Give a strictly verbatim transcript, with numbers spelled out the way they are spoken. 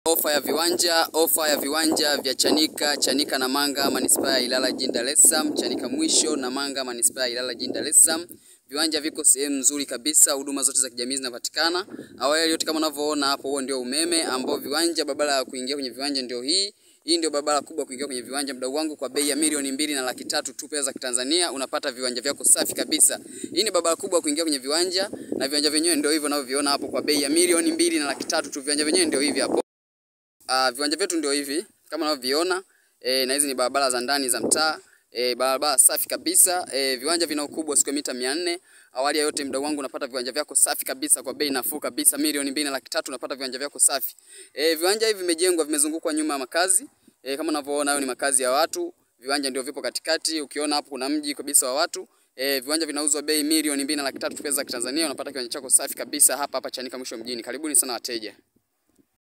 Ofa ya viwanja, ofa ya viwanja vya Chanika, Chanika Namanga Manispaa ya Ilala jijini Dar es Salaam, Chanika Mwisho Namanga Manispaa ya Ilala jijini Dar es Salaam. Viwanja viko sehemu nzuri kabisa, huduma zote za kijamii zinapatikana. Awali yote kama unavyoona hapo, huo ndio umeme ambao viwanja, barabara ya kuingia kwenye viwanja ndio hii. Hii ndio barabara kubwa kuingia kwenye viwanja, mdau wangu, kwa bei ya milioni mbili na laki tatu tu pesa za Kitanzania unapata viwanja vyako safi kabisa. Hii ni barabara kubwa kuingia kwenye viwanja, na viwanja vyenyewe ndio hivyo unavyoviona hapo kwa bei ya milioni mbili na laki tatu tu. Viwanja vyenyewe ndio hivi hapo. Uh, viwanja vyetu ndio hivi kama unavyoviona, e, na hizi ni barabara za ndani za mtaa, e, barabara safi kabisa. E, viwanja vina ukubwa square mita mia nne. Awali ya yote mdau wangu, unapata viwanja vyako safi kabisa kwa bei nafuu kabisa, milioni mbili na laki tatu unapata viwanja vyako safi. E, viwanja hivi vimejengwa, vimezungukwa nyuma ya makazi. E, kama unavyoona hayo ni makazi ya watu. Viwanja ndio vipo katikati, ukiona hapo kuna mji kabisa wa watu. E, viwanja vinauzwa bei milioni mbili na laki tatu pesa za Kitanzania, unapata kiwanja chako safi kabisa hapa hapa Chanika Mwisho mjini. Karibuni sana wateja.